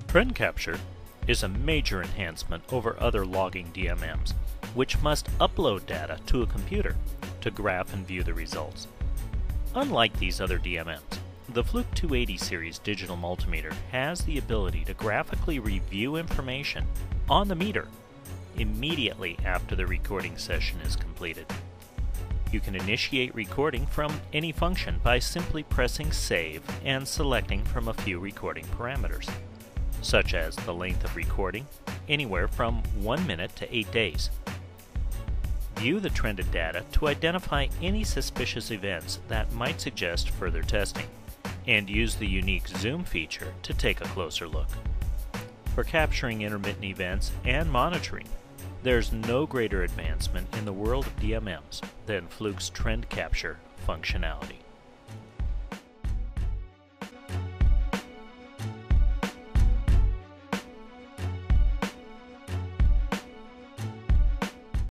Trend capture is a major enhancement over other logging DMMs, which must upload data to a computer to graph and view the results. Unlike these other DMMs, the Fluke 280 series digital multimeter has the ability to graphically review information on the meter immediately after the recording session is completed. You can initiate recording from any function by simply pressing Save and selecting from a few recording parameters, such as the length of recording, anywhere from 1 minute to 8 days. View the trended data to identify any suspicious events that might suggest further testing, and use the unique zoom feature to take a closer look. For capturing intermittent events and monitoring, there's no greater advancement in the world of DMMs than Fluke's trend capture functionality.